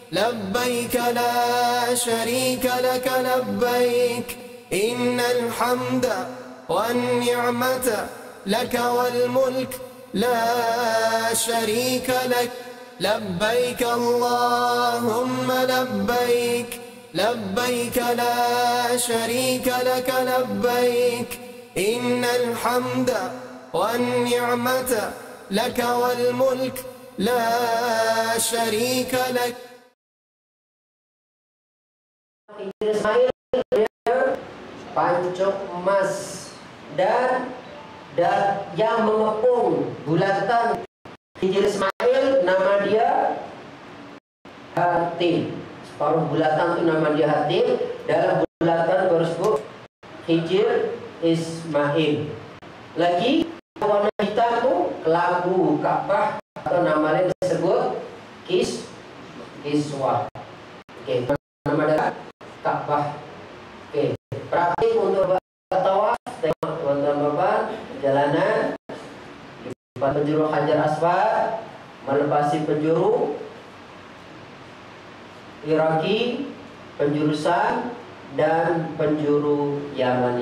لبيك لا شريك لك لبيك إن الحمد والنعمة لك والملك لا شريك لك لبيك اللهم لبيك لبيك لا شريك لك لبيك إن الحمد والنعمة لك والملك لا شريك لك. Ismail pancuk emas dan yang mengepung bulatan Hijri Ismail, nama dia Hatim. Separuh bulatan itu nama dia Hatim. Dalam bulatan tersebut Hijri Ismail. Lagi warna hitam itu kelabu Ka'bah, atau nama lain disebut kiswah. Oke, nama dia Ka'bah. Oke, praktik untuk tawaf. Tengok tuan-tuan bapak, perjalanan di depan penjuru Hajar Aswad, melepasi penjuru Iraki, penjuru Sam, dan penjuru Yamani.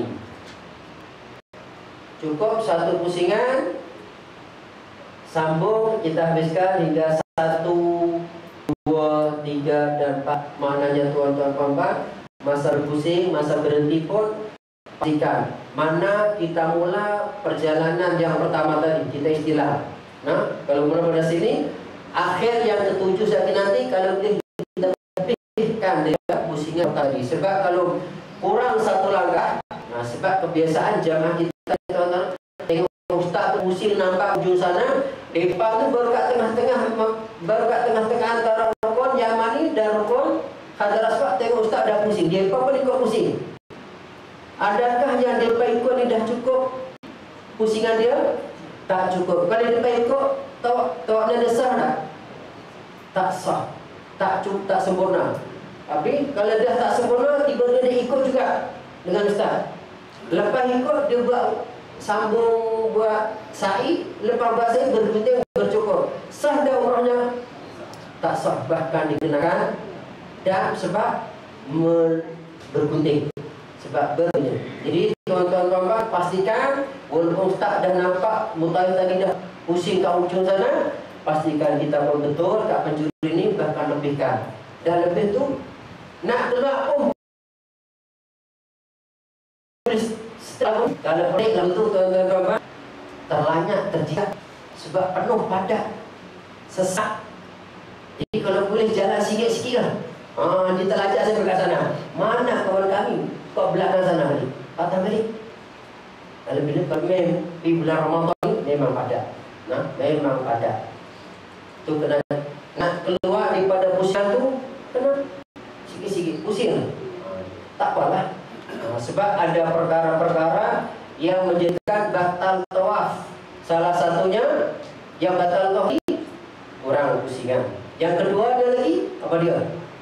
Cukup satu pusingan, sambung, kita habiskan hingga 1, 2, 3, dan 4. Maknanya tuan-tuan bapak, masa berpusing, masa berhenti pun pastikan mana kita mula perjalanan yang pertama tadi, kita istilah. Nah, kalau mula pada sini, akhir yang ketujuh saat nanti, kalau kita lebihkan dia pusingan tadi. Sebab kalau kurang satu langkah, nah sebab kebiasaan jamaah kita, tuan-tuan, tengok ustaz tu pusing nampak ujung sana, depan tu baru kat tengah-tengah antara rukun Yamani dan rukun Hajar Aswad. Tengok ustaz dah pusing, dia pun ikut pusing. Adakah yang dia ikut ni dah cukup pusingan dia? Tak cukup. Kalau dia ikut, tawaknya dia sah tak? Tak sah, tak sempurna. Tapi kalau dia tak sempurna, tiba-tiba dia ikut juga dengan ustaz. Lepas ikut, dia sambung buat sa'i. Lepas buat sa'i, bergunting, bercukur. Sah dah umrahnya? Tak sah, bahkan dikenakan dan sebab bergunting, sebab bergunting. Jadi tuan-tuan pastikan, walaupun ustaz dah nampak mutawif tadi dah pusing kat ujung sana, pastikan kita pun betul kat penjuru ini, bahkan lebihkan. Dan lebih tu nak keluar kalau pelik lalu tu tuan-tuan terlanyak, terjilat, sebab penuh padat, sesak. Jadi kalau boleh jalan sikit-sikit lah. Dia terlajak saya pergi sana. Mana kawan kami? Kau belakang sana balik. Patah balik. Kalau bila pergi bulan Ramadan ni memang padat. Nah, memang padat. Tu kena nak keluar daripada pusingan tu, kena sikit-sikit pusing. Tak apalah. Sebab ada perkara-perkara yang menjadikan batal tawaf. Salah satunya yang batal tawaf kurang pusingan. Yang kedua ada lagi apa dia?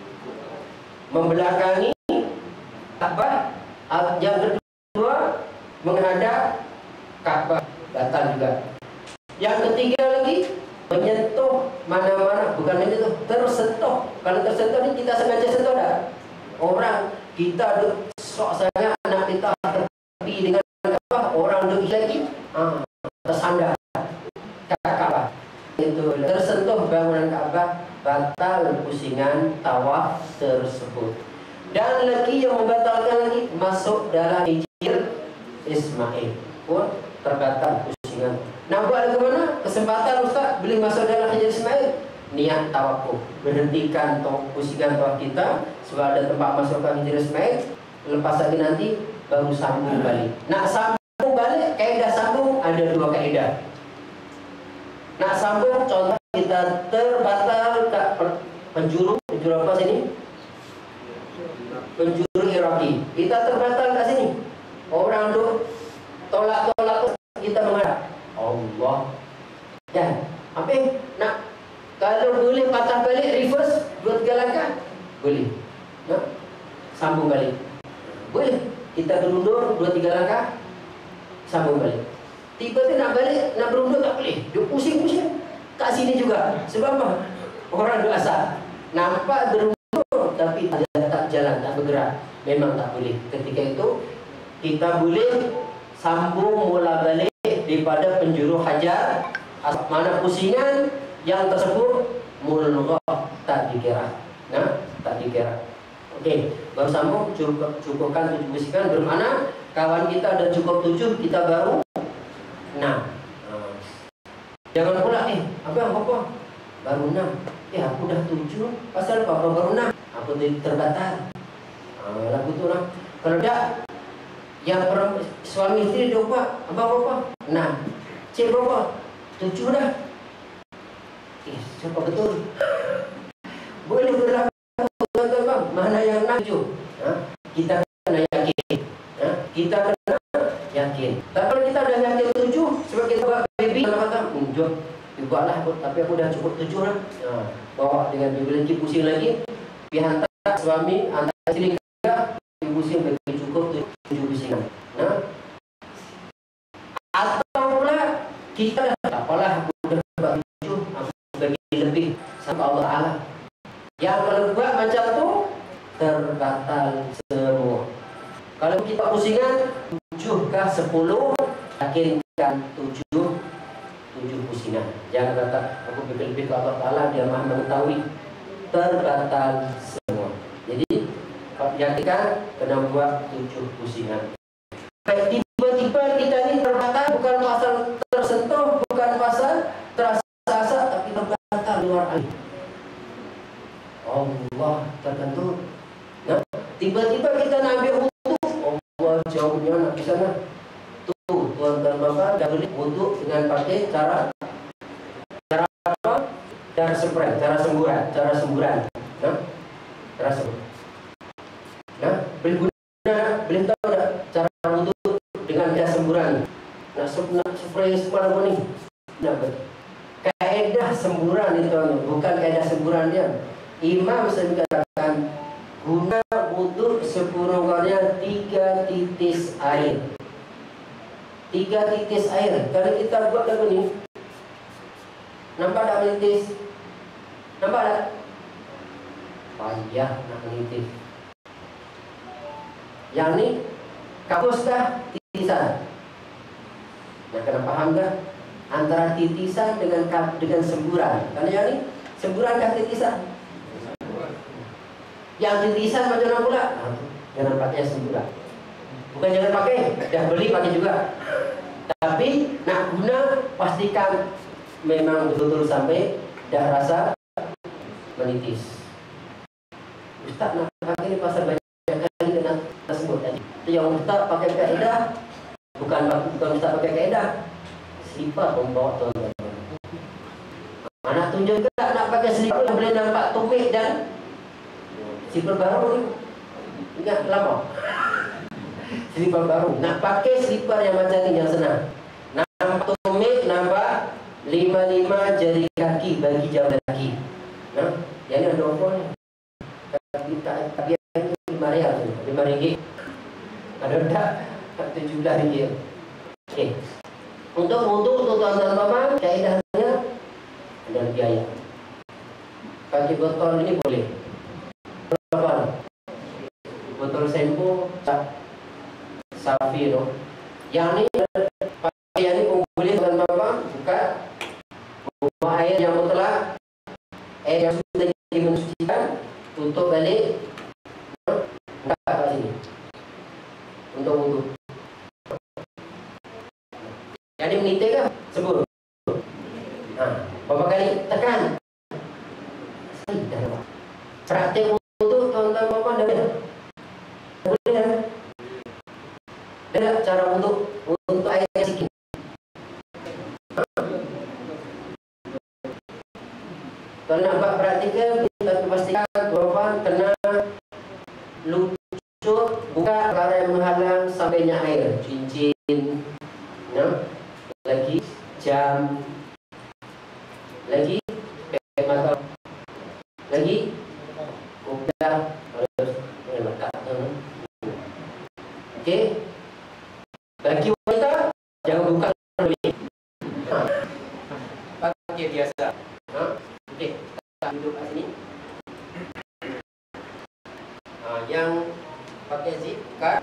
Membelakangi Ka'bah. Yang kedua menghadap Ka'bah, batal juga. Yang ketiga lagi menyentuh mana-mana, bukan menyentuh, tersentuh. Kalau tersentuh ni kita sengaja sentuh tak? Orang kita duk sok sangat nak kita tepi dengan Ka'bah, orang duk lagi tersandar Ka'bah. Itu tersentuh bangunan Ka'bah, batal pusingan tawaf tersebut. Dan lagi yang membatalkan lagi, masuk dalam Hijri Ismail pun terbatal pusingan. Nak buat lagu mana? Kesempatan ustaz boleh masuk dalam Hijri Ismail, niat tawakuf, berhentikan pusingan tawaf kita sebab ada tempat masuk ke Hijri Ismail. Lepas lagi nanti baru sambung balik. Nak sambung balik, kaedah sambung ada 2 kaedah. Nak sambung, contoh kita terbatal kat penjuru apa sini? Penjuru Iraki. Kita terbatal kat sini. Orang duk tolak-tolak, kita menghadap Allah. Dan apa nak, kalau boleh patah balik, reverse 2-3 langkah, boleh. Nak sambung balik, boleh. Kita berundur 2-3 langkah, sambung balik. Tiba-tiba nak balik, nak berundur tak boleh. Dia pusing-pusing kat sini juga. Sebab apa? Orang duk asal. nampak berumur tapi tak jalan, tak bergerak, memang tak boleh. Ketika itu kita boleh sambung mula balik daripada penjuru hajar, mana pusingan yang tersebut mulghah, tak dikira. Nah, tak dikira. Okey, baru sambung cukupkan 7 pusingan, bermakna kawan kita ada cukup 7, kita baru 6. Jangan pula apa baru 6. Aku dah 7, pasal apa baru 6? Aku terbatal. Lagu tu lah. Kalau tak, yang suami isteri dia buat apa 6. Cik berapa? 7 dah. Siapa betul? Boleh berlaku, tuan-tuan. Mana yang 6, 7? Kita kena yakin. Kita kena yakin. Tapi kalau kita dah yakin 7, sebab kita buat baby, kalau kata, jom, buatlah, tapi aku dah cukup 7 lah. Bawa dengan baby lagi, pusing lagi. Pergi hantar suami, hantar isteri kita, pusing bagi cukup 7 pusingan. Atau pula kita dah tak apalah, aku dah buat 7, aku bagi lebih sampai Allah Ta'ala. Yang kalau buat macam tu, terbatal semua. Kalau kita pusingan 7 kah 10, yakinkan 7 pusingan. Jangan kata aku lebih ke Allah Ta'ala, dia maha mengetahui. Terbatal semua. Jadi yakinkan kena buat 7 pusingan. Tiba-tiba kita ni terbatal, bukan pasal tersentuh, bukan pasal terasa-asa, tapi terbatal luar air. Allah tertentu. Nah, tiba-tiba kita nak ambil wudu, Allah jauhnya nak ke sana. Tu tuan-tuan bapa dah boleh wudu dengan pakai cara apa? Cara spray, cara semburan. Cara semburan. Boleh guna, boleh tahu tak cara wudu dengan cara semburan? Nak spray semua ni. Kaedah semburan itu bukan kaedah semburan dia. Imam sendiri katakan guna wudu sekurang-kurangnya 3 titis air. 3 titis air. Kalau kita buat lagu ni, nampak tak menitis? Nampak tak? Payah nak menitis. Yang ni kapus dah titisan. Nak kena faham dah antara titisan dengan semburan. Kalau yang ni semburan dah titisan. Yang titisan macam mana pula? Jangan pakai semburan. Bukan jangan pakai, dah beli pakai juga. Tapi nak guna, pastikan memang betul-betul sampai dah rasa menitis. Ustaz nak pakai ni pasal banyak kali kena sebut tadi. Yang Ustaz pakai kaedah, bukan Ustaz pakai kaedah, selipar membawa tuan-tuan. Mana tunjuk juga nak pakai selipar yang boleh nampak tumit dan selipar baru ni. Ingat lama. Selipar baru. Nak pakai selipar yang macam ni yang senang. Nampak tumit, nampak 5 jari kaki bagi jauh kaki. Yang ni ada offer ni. Tapi yang ni 5 rial tu. 5 ringgit. Ada tak? 17 ringgit. Okey. Untuk wudu tuan-tuan bapa, kaedahnya ada biaya. Pakai botol ini boleh. Berapa? Botol sempo Safi tu. Yang ni pakai yang ni pun boleh tuan bapa, buka air yang mutlak, air yang sudah dimensucikan, tutup balik, buka kat sini untuk wudu. Yang ni menitik ke? Sebut. Berapa kali tekan? Praktik wudu tuan-tuan bapa dah boleh. Boleh. Ada cara untuk air sikit. Kalau nak buat praktikal, kita pastikan tuan-tuan kena lucut, buka perkara yang menghalang sampainya air, cincin, lagi jam, lagi mata, lagi udah lekat. Okey. Bagi wanita jangan buka lebih. Pakai biasa. Okey. Kita duduk kat sini. yang pakai zip kan.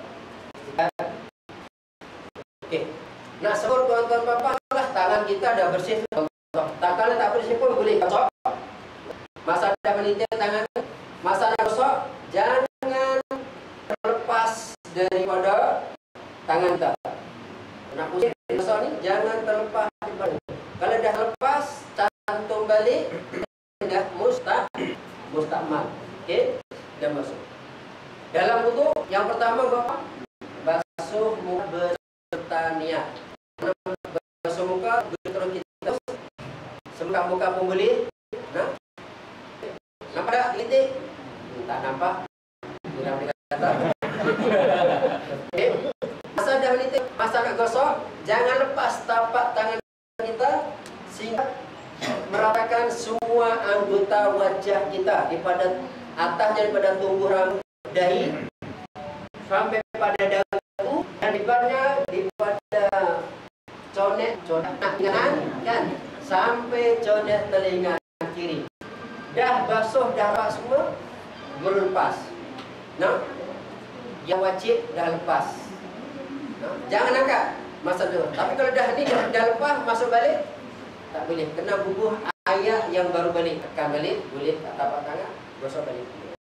Okey. Nak sebut tuan-tuan puan-puan lah, tangan kita dah bersih. Tak kalau tak bersih pun boleh gosok. Masa dah menitik tangan, masa nak gosok, jangan terlepas daripada tangan kita. Nak pusing gosok ni jangan terlepas daripada. Kalau dah lepas, cantum balik, dah mustakmal. Okey, dah masuk. Dalam wudu yang pertama apa? Basuh muka beserta niat. Basuh muka berterus kita semuka muka pun boleh. Nah, nampak tak titik? Tak nampak. Tidak boleh kata. Okay. Masa dah menitik, masa nak gosok, jangan lepas tapak tangan kita sehingga meratakan semua anggota wajah kita daripada atasnya, daripada tumbuh rambut, dahi sampai pada dagu, dan daripada conet kanan kan sampai conet telinga kiri. Dah basuh, dah rapat semua, baru lepas. Nah, yang wajib dah lepas. Nah, jangan angkat masa tu. Tapi kalau dah ni dah lepas, masuk balik tak boleh. Kena bubuh ayat yang baru balik. Tekan balik, boleh tak tapak tangan, gosok balik.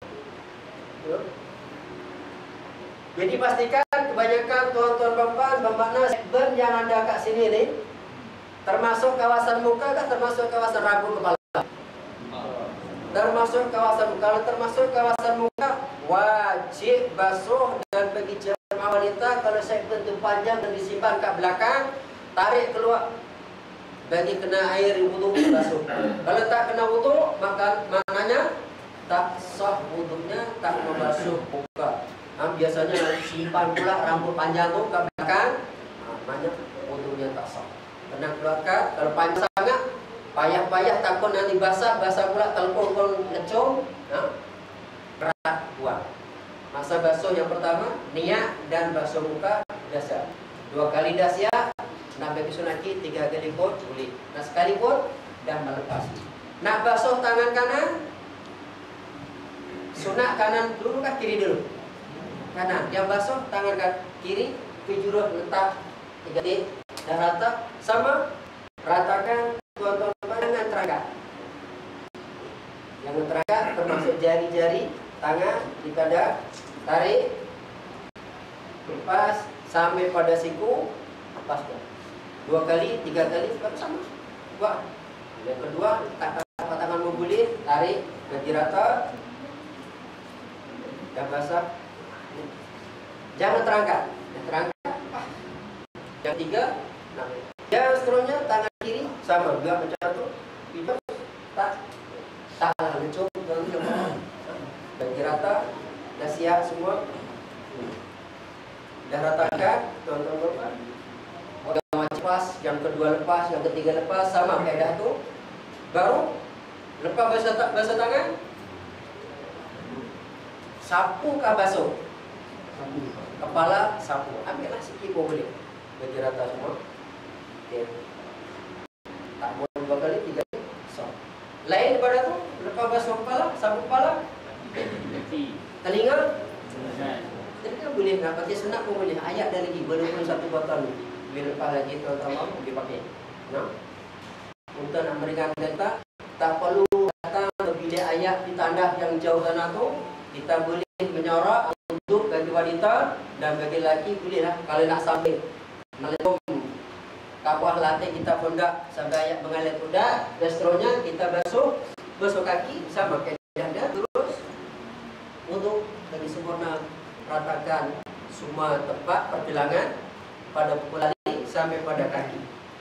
Jadi pastikan kebanyakan tuan-tuan puan-puan bermakna segmen yang anda kat sini ni termasuk kawasan muka ke termasuk kawasan rambut kepala? Termasuk kawasan muka. Kalau termasuk kawasan muka, wajib basuh dan bagi jemaah wanita kalau segmen tu panjang dan disimpan kat belakang, tarik keluar. Bagi kena air wudu basuh. Kalau tak kena wudu, maka maknanya tak sah wudunya, tak membasuh muka. Biasanya simpan pula rambut panjang tu kat belakang, maknanya wudunya tak sah. Kena keluarkan. Kalau panjang sangat, payah-payah takut nanti basah pula telepon pun ngecong, berat buang. Masa basuh yang pertama, niat dan basuh muka dasar. 2 kali dah siap. Nak bagi sunati 3 kali pun boleh. Nak sekali pun dah melepas. Nak basuh tangan kanan, sunat kanan dulu kah kiri dulu? Kanan. Yang basuh tangan kiri, pijuruh letak 3 titik, dah rata. Sama, ratakan tuan-tuan dengan terangkat. Yang terangkat termasuk jari-jari tangan, kita dah tarik, lepas sampai pada siku, lepaskan. 2 kali, 3 kali, baru sama. Buat. Yang kedua, letak tapak tangan membulir, tarik, ganti rata. Dah basah. Jangan terangkat. Yang terangkat. Yang 3, yang seterusnya, tangan kiri, sama. Juga macam tu. Itu, tak lecung. Ganti rata. Dah siap semua. Dah ratakan, tuan-tuan. Lepas, yang kedua lepas, yang ketiga lepas, sama kaedah tu. Baru lepas basuh tangan, sapu kah basuh? Kepala sapu. Ambillah sikit pun boleh. Bagi rata semua. Okay. Tak boleh 2 kali, 3 kali. So. Lain daripada tu, lepas basuh kepala, sapu kepala, telinga. Telinga boleh, nak pakai senap pun boleh. Ayat dah lagi, 21 botol ni. Bila lepas lagi tuan-tuan boleh pakai. Nah, untuk nak memberikan data, tak perlu datang ke bilik ayat di tandas yang jauh sana tu. Kita boleh menyorak untuk bagi wanita dan bagi lelaki bolehlah. Kalau nak sampai melempom kapal latih kita pun tak sampai ayat mengalir kuda. Dan seterusnya kita basuh kaki sama kaedah terus untuk bagi sempurna ratakan semua tempat perbilangan pada pukul sampai pada kaki.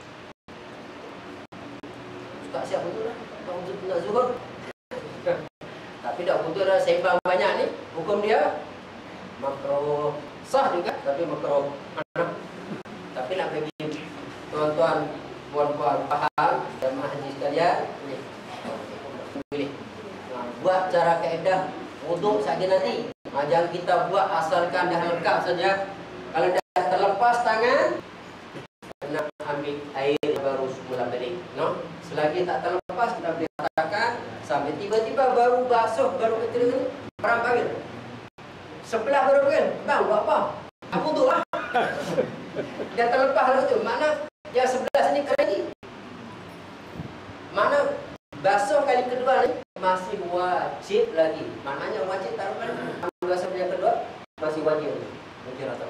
Tak siap betul lah. Tak untuk nak zuhur. Tapi tak betul dah sembang banyak ni. Hukum dia makruh sah juga, tapi makruh. Tapi nak bagi tuan-tuan, puan-puan faham dan haji sekalian, boleh. Buat cara kaedah wuduk saja nanti. Jangan kita buat asalkan dah lengkap saja. Kalau dah terlepas tangan, nak ambil air baru semula balik. No? Selagi tak terlepas, kita boleh katakan sampai tiba-tiba baru basuh, baru kita perang panggil. Sebelah baru kan, bang buat apa? Aku tu lah. Dia terlepas lalu tu. Mana yang sebelah sini kering lagi. Mana basuh kali kedua ni masih wajib lagi. Maknanya wajib taruhkan basuh yang kedua masih wajib. Mungkin rasa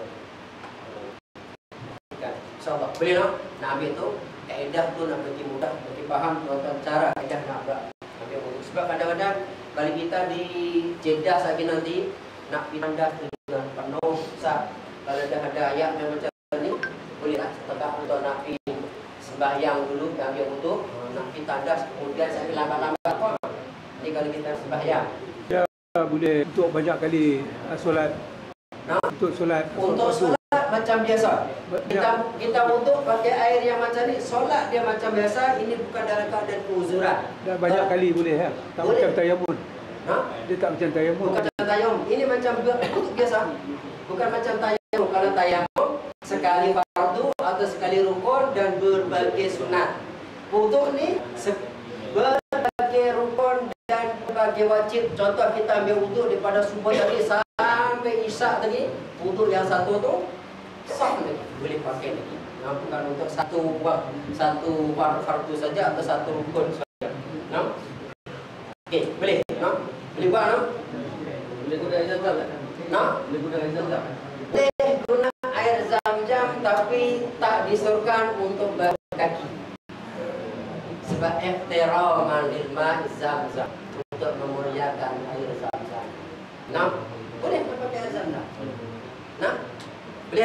kan. InsyaAllah boleh nak ambil tu. Kaedah tu nak bagi mudah, bagi faham tuan-tuan cara kaedah nak ambil wudu. Sebab kadang-kadang kalau kita di Jeddah lagi nanti nak pindah dengan penuh sah. Kalau dah ada ayat yang macam ni, bolehlah tegak untuk nak pergi sembahyang dulu, ambil wudu, nak pergi tandas, kemudian saya lambat-lambat. Ni kalau kita sembahyang. Ya, boleh untuk banyak kali solat. Untuk solat. Untuk solat macam biasa. Kita untuk pakai air yang macam ni, solat dia macam biasa. Ini bukan dalam keadaan keuzuran. Dah banyak kali boleh ya. Tak boleh. Macam tayamun. Dia tak macam tayamun. Bukan macam tayammum. Ini macam untuk biasa. Bukan macam tayammum. Kalau tayammum sekali fardu atau sekali rukun dan berbagai sunat. Wudu ni berbagai rukun dan berbagai wajib. Contoh kita ambil wudu daripada subuh tadi sampai isyak tadi, wudu yang satu tu sah lagi, boleh pakai lagi. Bukan untuk satu fardu saja atau satu rukun saja. Okey, boleh. Boleh buat boleh guna air zam-zam tak? Boleh guna air zam-zam. Boleh guna air zam-zam tapi tak disurkan untuk berkaki. Sebab ihtiraman lil ma' zam-zam, untuk memuliakan air zam-zam. Boleh pakai air zam-zam. Boleh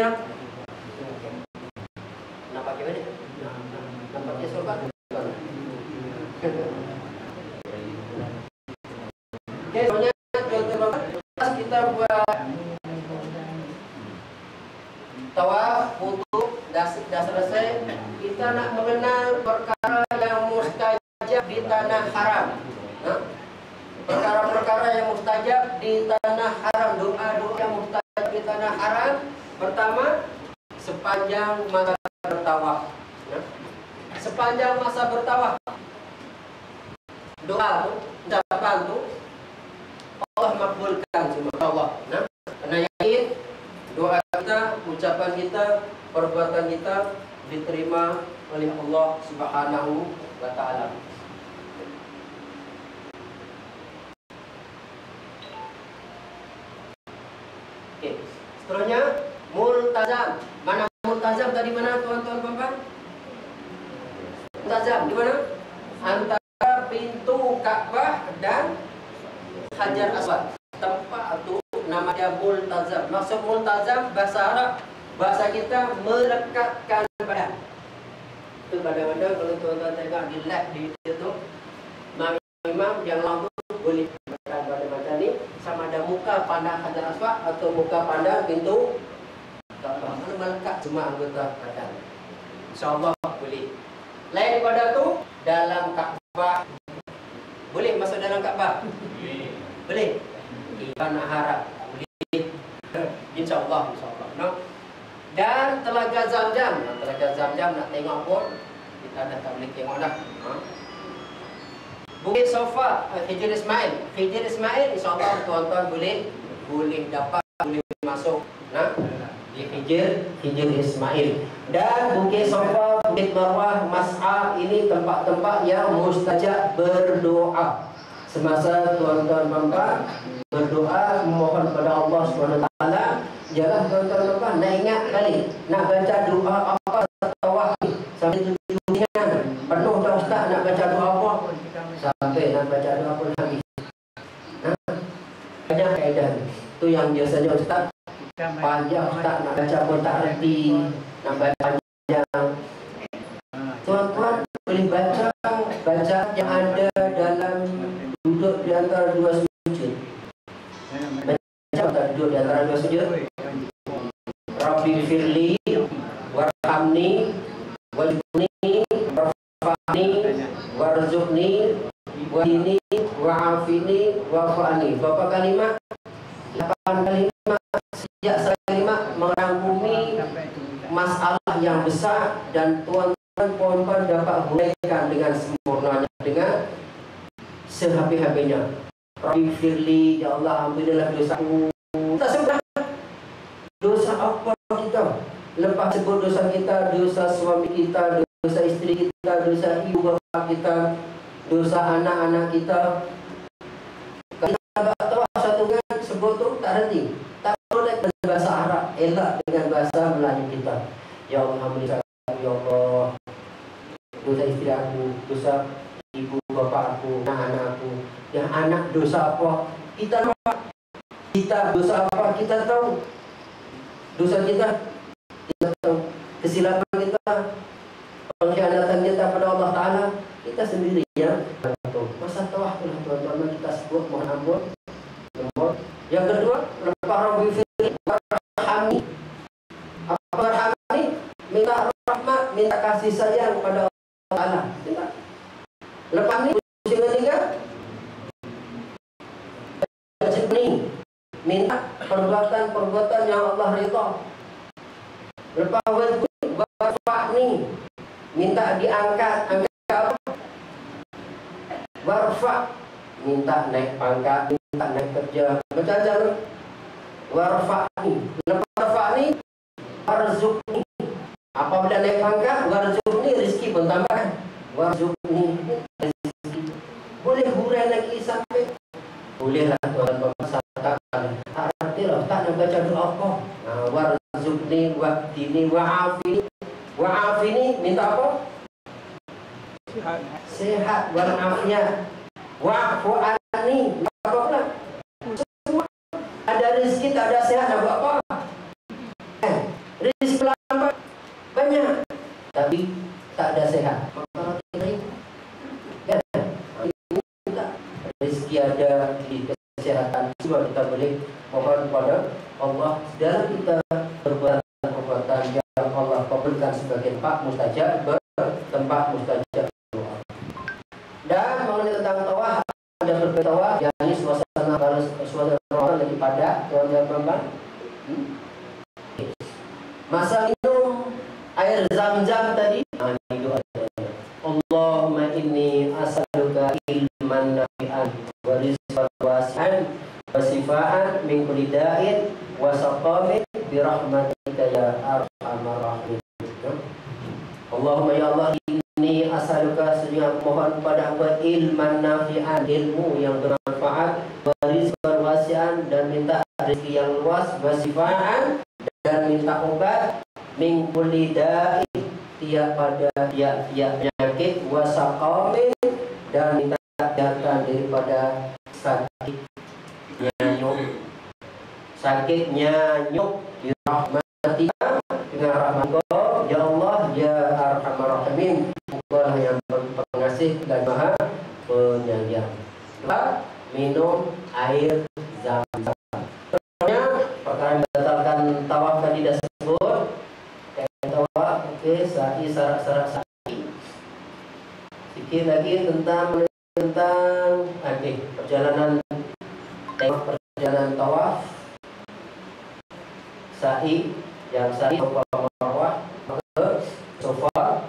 nak pakai mana? Nak pakai sorban? Okay, soalnya teman-teman kita buat tawaf, wudu, dah selesai. Kita nak mengenal perkara yang mustajab di tanah haram. Perkara-perkara yang mustajab di tanah haram, doa-doa yang mustajab di tanah haram. Pertama, sepanjang masa bertawaf. Sepanjang masa bertawaf, doa tu, ucapan tu Allah makbulkan semua Allah. Kena yakin doa kita, ucapan kita, perbuatan kita diterima oleh Allah Subhanahu wa taala. Okey, seterusnya multazam. Mana multazam tadi mana tuan-tuan puan-puan? Multazam di mana? Antara pintu Ka'bah dan Hajar Aswad. Tempat itu nama dia multazam. Maksud multazam bahasa Arab, bahasa kita melekatkan badan. Itu kadang-kadang kalau tuan-tuan tengok di live di YouTube, imam yang lampu boleh melekatkan badan macam ni, sama ada muka pandang Hajar Aswad atau muka pandang pintu Ka'bah. Mana melekat semua anggota badan. InsyaAllah boleh. Lain daripada tu, dalam Ka'bah boleh masuk dalam Ka'bah? Boleh? Kita nak harap boleh. InsyaAllah, insyaAllah. Dan Telaga Zamzam. Telaga Zamzam nak tengok pun kita dah tak boleh tengok dah. Bukit Sofa, Hijr Ismail. Hijr Ismail insyaAllah tuan-tuan boleh dapat, boleh masuk di Hijr Ismail. Dan Bukit Sofa, Bukit Marwah, Mas'a, ini tempat-tempat yang mustajab berdoa. Semasa tuan-tuan puan-puan berdoa memohon kepada Allah SWT, jangan tuan-tuan nak ingat kali nak baca doa apa tawaf sampai tujuannya penuh dah ustaz, nak baca doa apa sampai nak baca doa apa habis. Banyak kaedah tu yang biasanya ustaz panjang, ustaz nak baca pun tak erti, nak baca panjang. Tuan-tuan boleh baca yang ada dalam duduk di antara dua sujud. Baca tak duduk di antara dua sujud? Rabbi firli warhamni wajibni warfa'ni warzuqni wahini wa'afini wa'fa'ni. Berapa kalimat? 8 kalimat. Sejak kalimat merangkumi masalah yang besar dan tuan-tuan puan-puan dapat huraikan dengan sempurnanya, dengan sehabis-habisnya. Rabbi firli, ya Allah ampunilah dosaku, Tak sempat. Dosa apa kita? Lepas sebut dosa kita, dosa suami kita, dosa isteri kita, dosa ibu bapa kita, dosa anak-anak kita. Kalau kita tahu satu kan sebut tu tak henti. Tak boleh dengan bahasa Arab, elak dengan bahasa Melayu kita. Ya Allah, alhamdulillah, ya Allah, dosa isteri aku, dosa ibu bapa aku, anak-anak aku. Yang anak dosa apa? Kita tahu. Kita dosa apa? Kita tahu. Dosa kita tahu. Kesilapan kita, pengkhianatan kita pada Allah Ta'ala, kita sendiri yang tahu. Masa tawah itulah tuan-tuan kita sebut mohon ampun. Yang kedua, lepas Rabbi Firli, Rahmi. Apa Rahmi? Minta rahmat, minta kasih sayang pada Allah Ta'ala. Lepas ni, pusing ketiga, minta perbuatan-perbuatan yang Allah ridha. Lepas warfa ni, minta diangkat. Angkat apa? Warfa, minta naik pangkat, minta naik kerja. Macam-macam. Warfa ni. Lepas warfa ni, warzukni. Apabila naik pangkat, warzukni, rezeki pun tambahkan. Warzukni, rezeki. Boleh hurai lagi sampai. Bolehlah tuan-tuan katakan. Artilah tak nak baca doa apa. Warzukni, wahdini, wa'afini. Wa'afini, minta apa? Sehat walafiat. Wa'fu anni, apa pula? Semua ada rezeki tak ada sehat nak buat apa? Rezeki lambat banyak tapi tak ada sehat. Maka kan? Rezeki ada di kesehatan, semua kita boleh mohon kepada Allah dalam kita berbuat perbuatan yang Allah kabulkan sebagai tempat mustajab, tempat mustajab doa. Dan mengenai tentang tawaf, ada berbeda tawaf, yakni suasana Ramadan lagi padat, tuan-tuan. Masa minum air Zam-Zam tadi, itu ada. Allahumma inni as'aluka ilman nafi'an wa rizqan wasi'an wa sifaan min kulli da'in wa saqamin bi rahmatika ya arhamar rahimin. Allahumma ya Allah, inni as'aluka, sesungguhnya mohon pada Engkau ilman nafi'an, ilmu yang bermanfaat, wa rizqan wasi'an, dan minta rezeki yang luas, wa sifaan, dan minta obat, min kulli da'in, tiap pada tiap penyakit, wasaqamin, dan minta kesehatan daripada sakitnya nyuk di rahmatika, dengan rahmat-Mu ya Allah ya arhamar rahimin. Engkau yang pengasih dan maha penyayang. Minum air Zam-Zam. Perkara yang membatalkan tawaf tadi dah sebut. Tawaf, okey, sa'i, syarat-syarat sa'i. Sikit lagi tentang perjalanan tawaf. Sa'i, yang sa'i Safa Marwah ke Safa.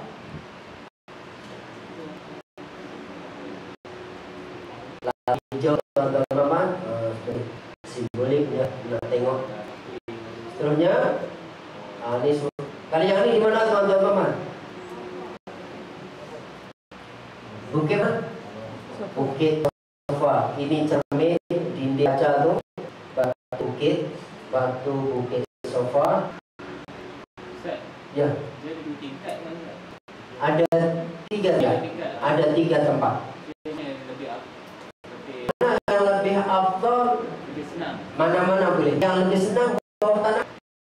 Lagi hijau teman-teman, simboliknya nak tengok. Seterusnya, ini kali yang ini di mana tuan-tuan? Bukit mana? Bukit Safa. Ini cermin dinding kaca tu, batu bukit Safa. Ya. Ada tiga tempat. Mana yang lebih afdal? Mana-mana boleh. Yang lebih senang bawah tanah.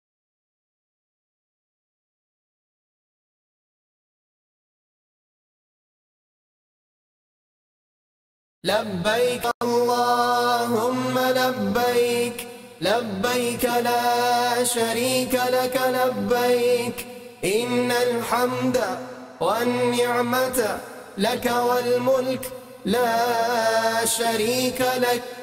لبيك اللهم لبيك لبيك لا شريك لك لبيك إن الحمد والنعمة لك والملك لا شريك لك